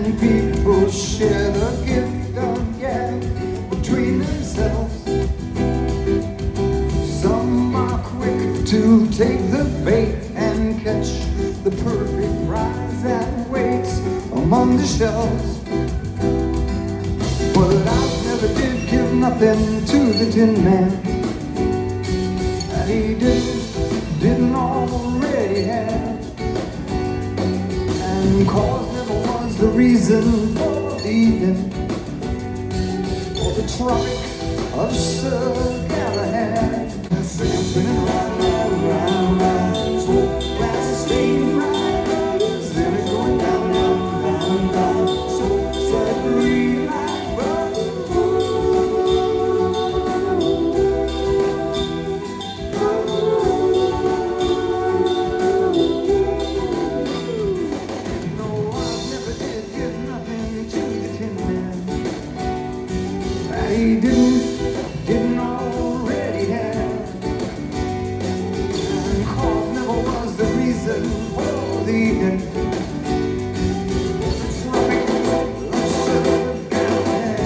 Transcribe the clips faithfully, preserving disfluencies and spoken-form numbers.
and people share the gift of gab between themselves. Some are quick to take the bait and catch the perfect prize that waits among the shelves. But I never did give nothing to the Tin Man that he didn't, didn't already have. And cause never was the reason for leaving, or the Tropic of Sir Galahad. Spinning round, round, round, round, so glass staying right, then it going down, down, down, down, so slippery like butter. No, I never did give nothing to the Tin Man that he didn't, didn't already have. For the end, it's Tropic of Sir Galahad.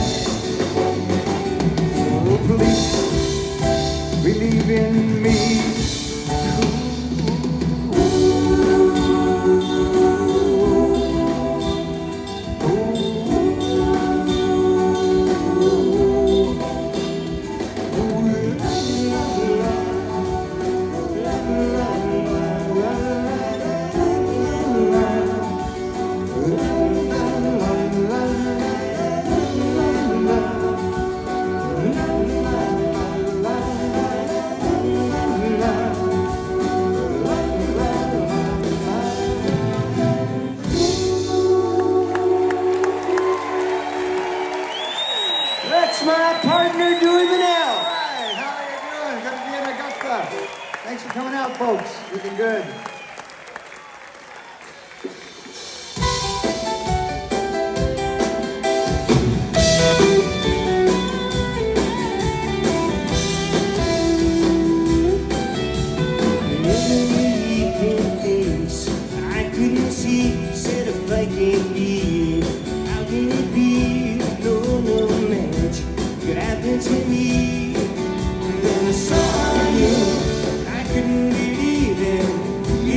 So please believe in me. That's my partner doing the nail. All right, how are you doing? Good to be in Augusta. Thanks for coming out, folks. Looking good. I couldn't see, said if I can't be, how can it be? No, no match could happen to me. Then I saw you, I couldn't believe it.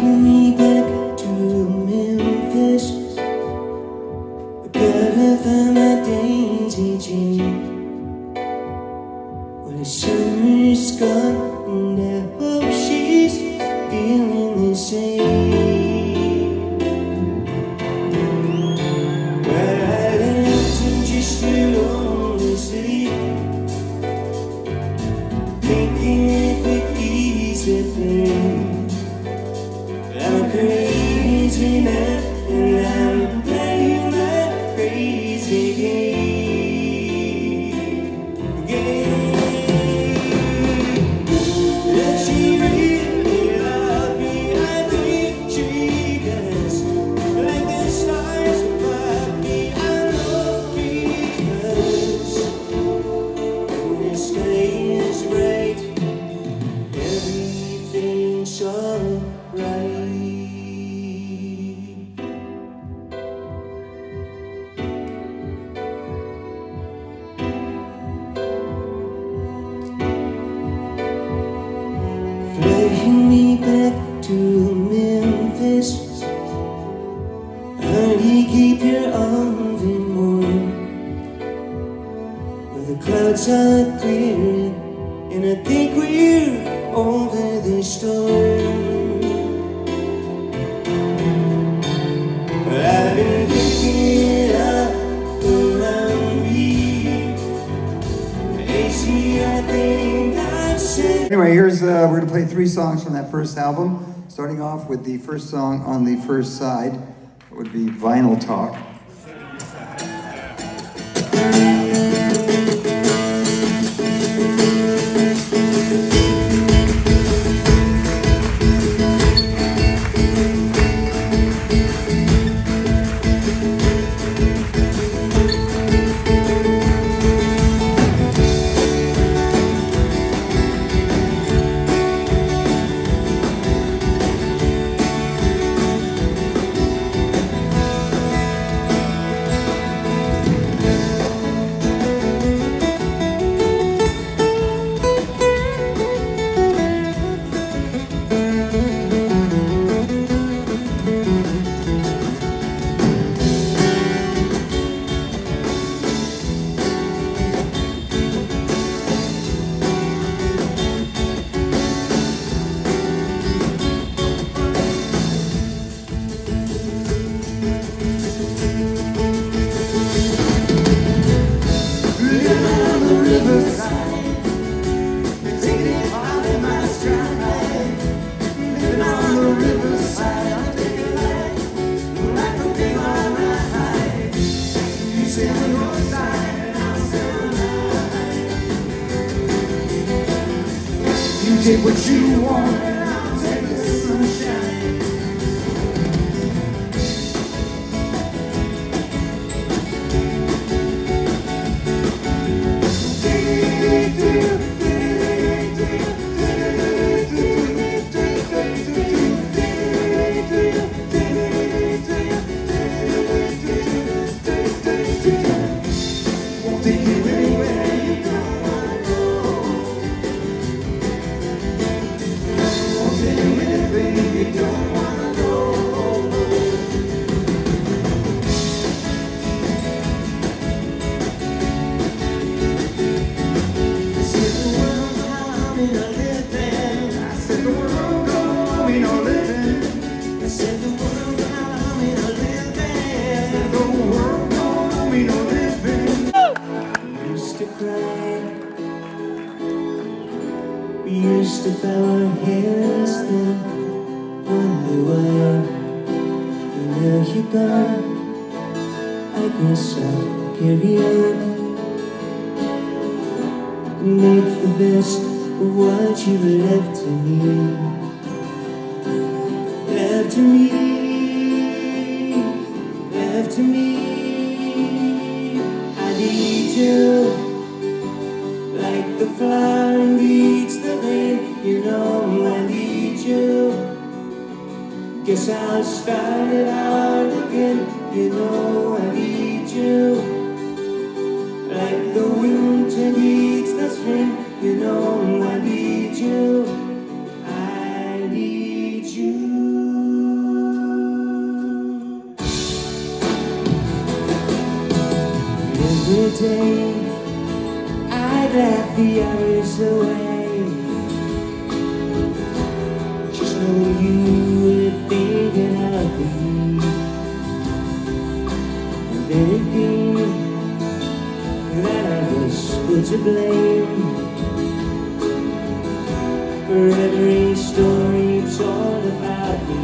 taking me back to Memphis. Gotta find my daisy chain. Well, the summer's gone and I hope she's feeling the same. But I left her just to only sleep, thinking it would ease the pain. I'm a crazy man and I'm playing my crazy game. game. Does she really love me? I think she does. Like the stars above me, I know because when the sky is bright, everything's alright. Flying me back to Memphis, honey, keep your arms warm. Well, the clouds are clearing, and I think we're over the storm. I've been picking it up around me. They see, I think I said. Anyway, here's uh, we're gonna play three songs from that first album. Starting off with the first song on the first side, it would be Vinyl Talk. You take what you want, and I'll take the sunshine. Won't take you anywhere you don't wanna go. Won't tell you anything you don't wanna know. This is the world I'm in a living. I said the world I'm in a living. I said the world I'm in a living. I said the world I'm in a living. We used to cry, we used to bow our heads then wonder why. And now you're gone, I guess I'll carry on. Make the best of what you've left to me. Left to me, left to me. I need you, like the flower needs the rain. You know I need you. Guess I'll start it out again. You know I need you, like the winter needs the spring. You know I need you. I need you. every day I'd laugh the hours away. Just know you were thinking of me, and anything that I was put to blame for every story told about me,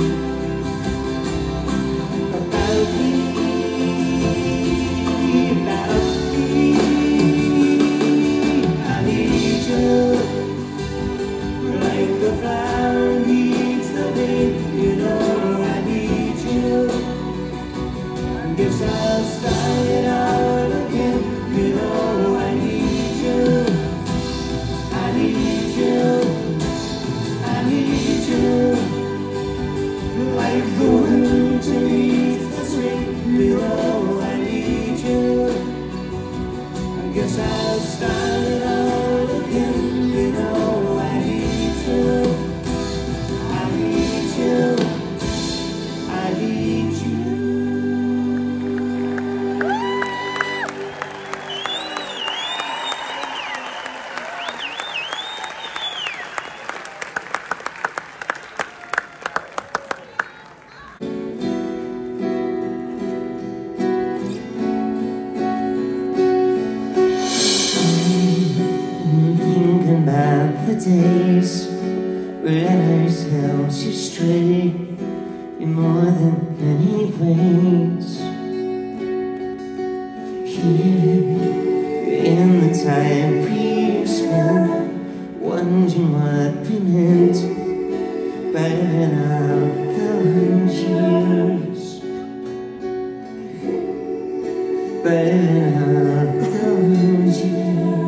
about me, about me. I need you like the flower needs the rain. You know I need you. Guess I'll start it out again. You know I need you. I need you. I need you. Like the winter needs the spring. You know I need you. Guess I'll start it out again. You know I need you. I need you. I need you. Thinking about the days we let ourselves astray in more than many ways. Here in the time we've spent wondering what we meant by living out those years, by living out those years.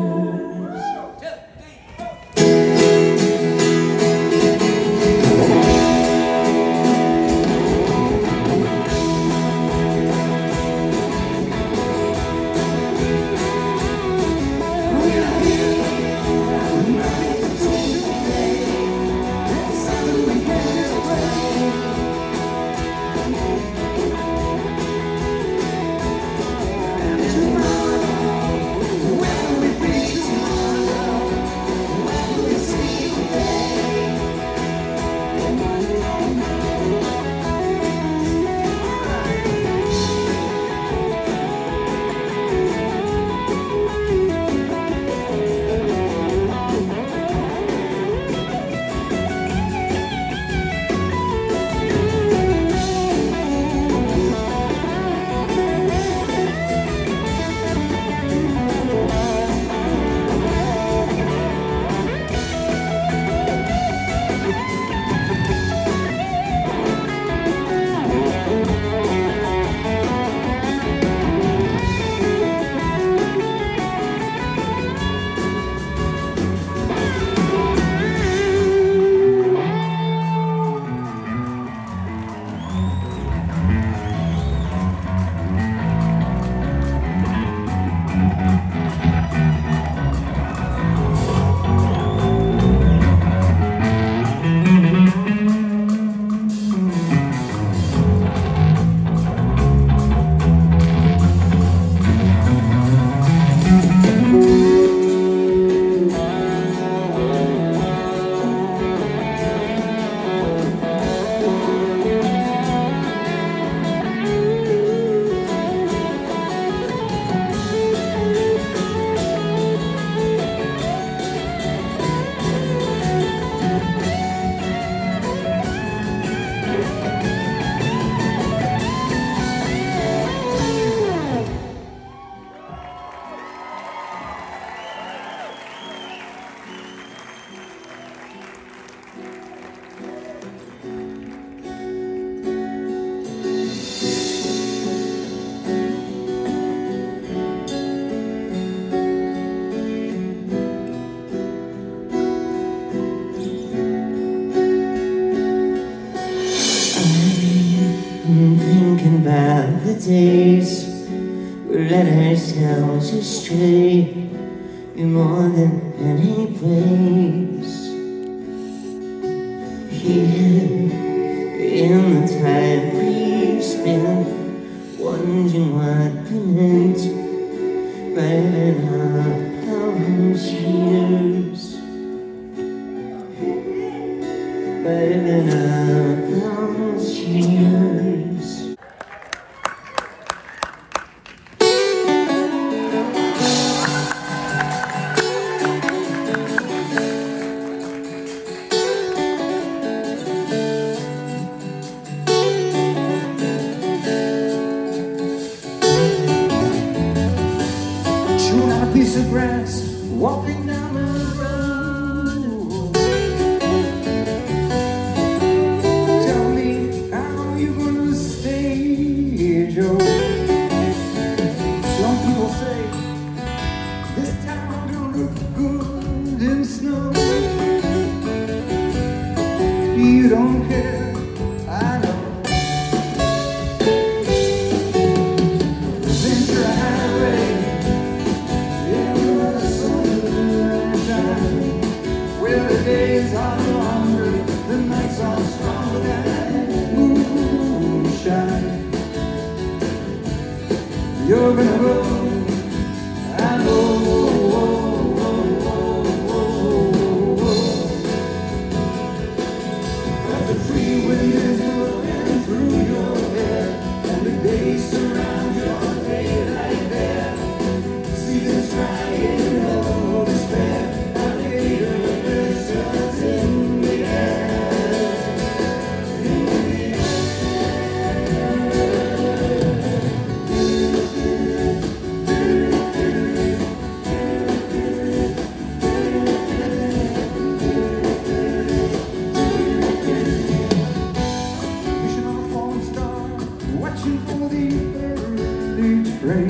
the days we let ourselves astray in more than many ways. Here in the time we've spent wondering what we meant Burning up those years, burning up those years. Chewing on a piece of grass, walking down the road. Tell me, how you gonna stay, Joe? Some people say this town don't look good in snow. You don't care, I know. Ventura Highway, where the days are longer, the nights are stronger than moonshine. You're gonna go, I know. As the free wind is blowing through your hair, and the days surround your daylight there. Seasons crying, no despair. Watching for the early train.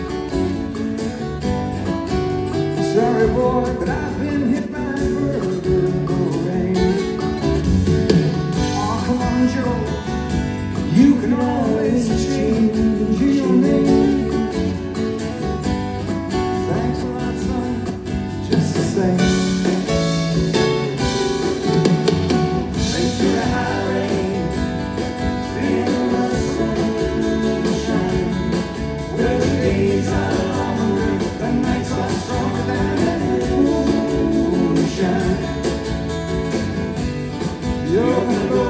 Sorry boy, but I've been hit by vertigo rain. Oh, come on Joe, you can always change your name. Thanks a lot son, just the same. You're gonna go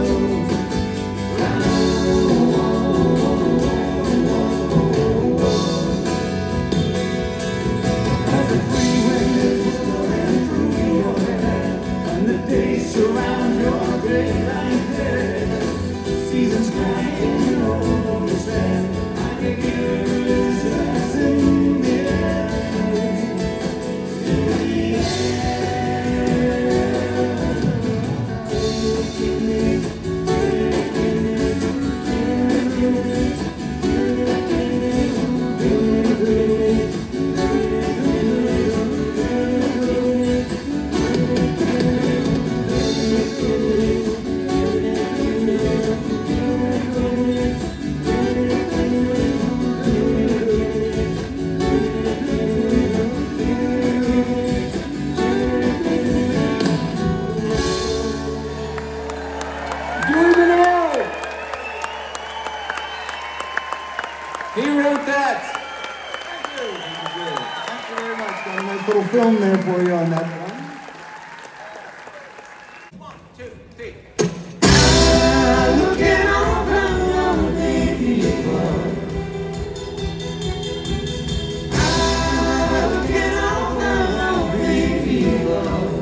as the free wind is blowing through your hair, and the days surround your daylight there. Seasons crying, no despair. I can hear this in the air. He wrote that. Thank you. Thank you. Thank you very much. Got a nice little film there for you on that one. One, two, three. I'm looking all around lonely people. I'm looking all around lonely people.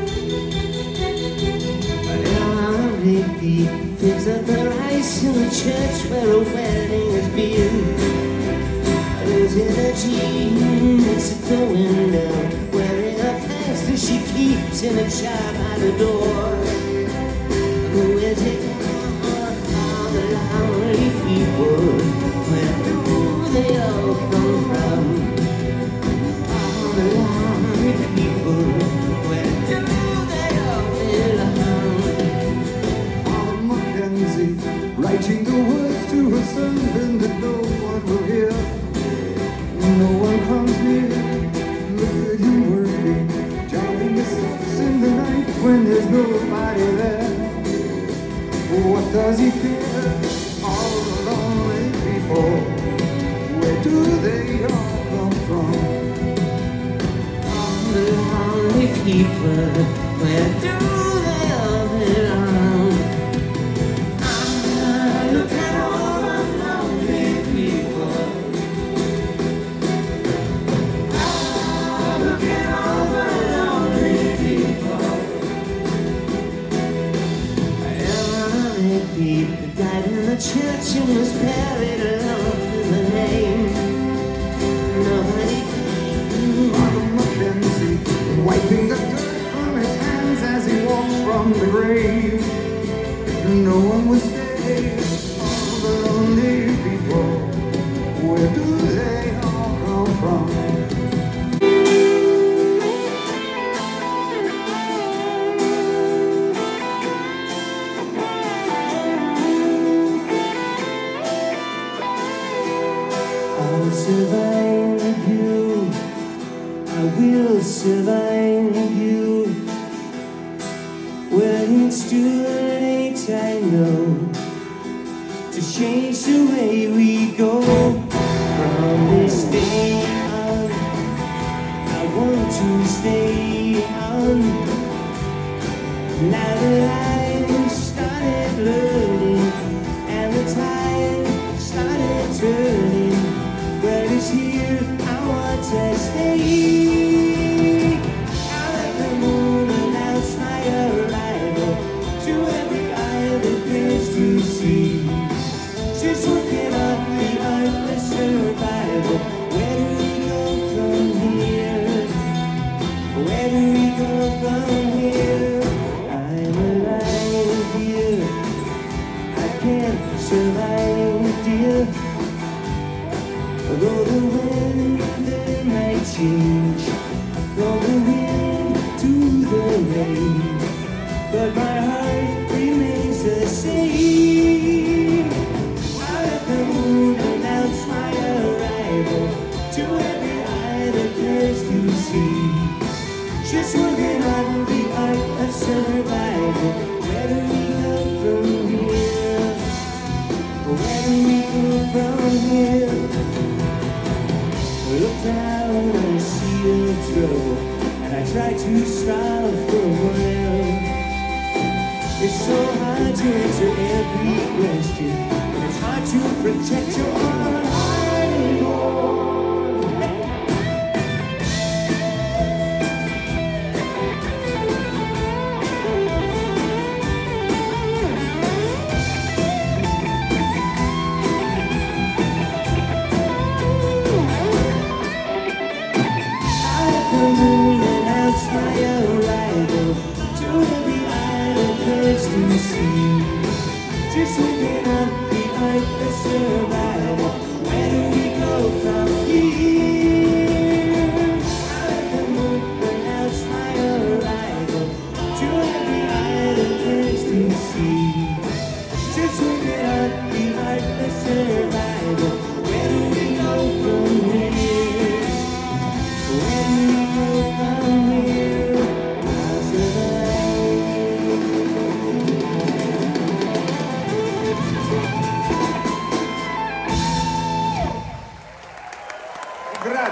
Lonely people fix up the rice in the church where a wedding has been. There's energy next to the window, wearing a plaster she keeps in a jar by the door. Who is it? All the lonely people. Where do they all come from? All the lonely people. Where do they all belong? Mama Mackenzie, writing the words to her son that no one will hear. No one comes near. Look at him working, driving the steps in the night when there's nobody there. What does he fear? All the lonely people. Where do they all come from? people, where do they all belong? Ah, look at all the lonely people. Ah, look at all the lonely people. Lonely people died in the church and was buried alone in the name. Nobody Father Mackenzie, wiping the dirt from his hands as he walked from the grave. No one was saved. All the lonely people, where do they all come from? I'll survive you, I will survive you. When it's too late, I know, to change the way we go. From this day on, I want to stay on. Now the light started learning and the tide started turning. Well, it's here, I want to stay. I let the moon announce my arrival to every eye that cares to see. She's working on the art of survival. Where do we go from here? Where do we go from here? I'm alive here. I can't survive, dear. Though the weather might change, from the wind to the rain, but my heart remains the same. I let the moon announce my arrival to every eye that cares to see. Just working on the art of survival. Where do we go from here? Where do we go from here? Look down and I see a trouble, and I try to smile for a while. It's so hard to answer every question, and it's hard to protect your heart anymore. Just looking at the earth of survival. Where do we go from here? I let the moon announce my arrival to every eye that cares to see. Just looking at the earth of survival. Where do we go from here? Where do we go from here? I'll survive. Grazie.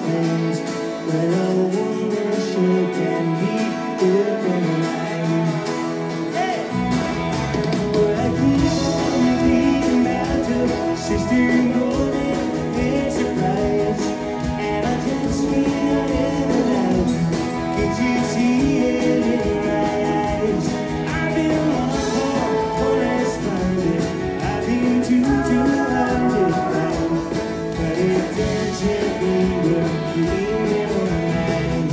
things when a woman sure can be good and right. Hey! Well, I keep on thinking about your sister golden hair surprise, and I just can't live it out. Can't you see it in your eyes? I've been one more correspondent. I've been too, too hard to find, but it doesn't mean we're being alive.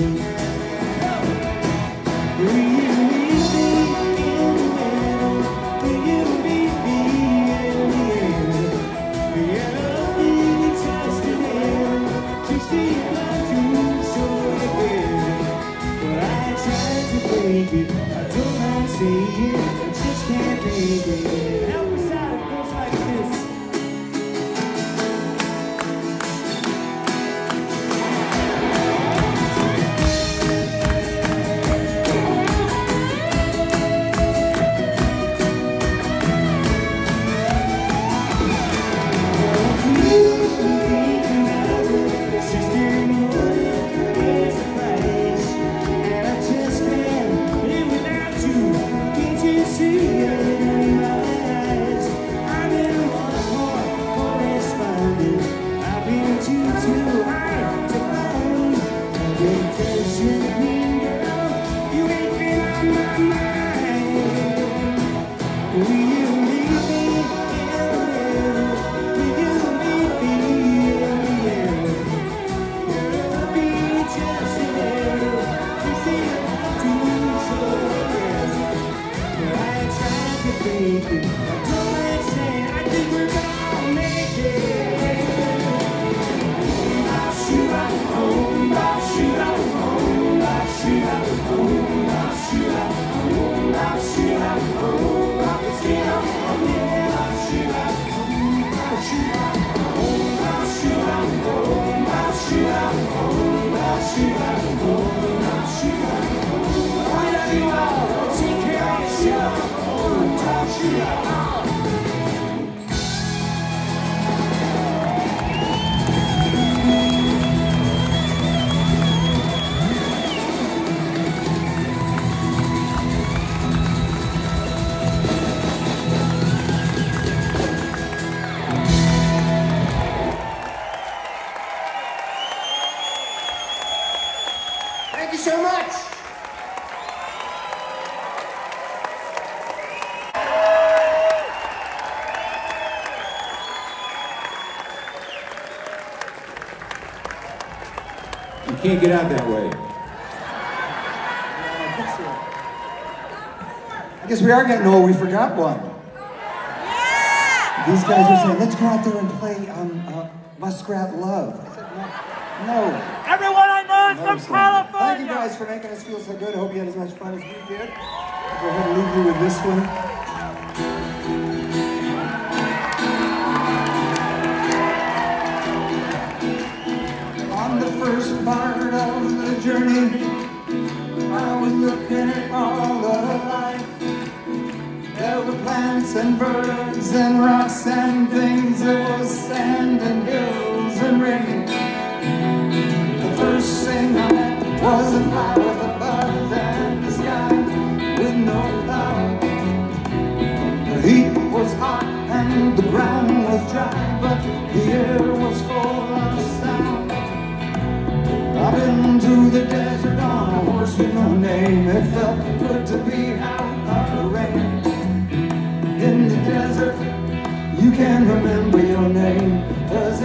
Will you meet me in the middle? Will you meet me in the end? Will you love me just a little? Just the enough to show you better. Well, I tried to break it, I don't mind saying it, I just can't take it. Help us out, it goes like this. Thank you so much. You can't get out that way. I guess we are getting old. We forgot one. These guys were saying, let's go out there and play um, uh, Muskrat Love. I said, no. No. Everyone I know is from California! Thank you guys for making us feel so good. I hope you had as much fun as we did. I'll go ahead and leave you with this one. On the first part of the journey, I was looking at all of life. There were plants and birds and rocks and things. There was sand and hills and rain. The first thing I met was a fly with a buzz and the sky with no cloud. The heat was hot and the ground was dry, but the air was full of sound. I've been to the desert on a horse with no name. It felt good to be out of the rain. In the desert, you can remember your name, 'cause